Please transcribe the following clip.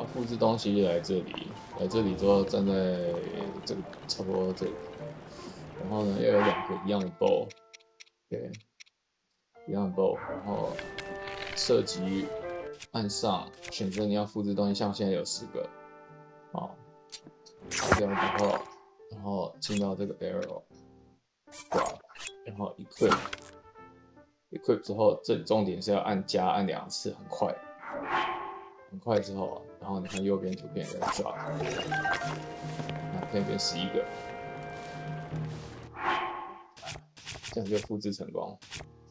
要复制东西来这里，来这里之后站在这个差不多这里，然后呢要有2个一样的 bow，OK， 一样的 bow， 然后射击按上，选择你要复制东西，像现在有4个，好，打掉之后，然后进到这个 arrow， drop， 然后 equip 之后，这里重点是要按加按2次，很快。很快之后，然后你看右边图片有 drop， 那可以变11个，这样就复制成功。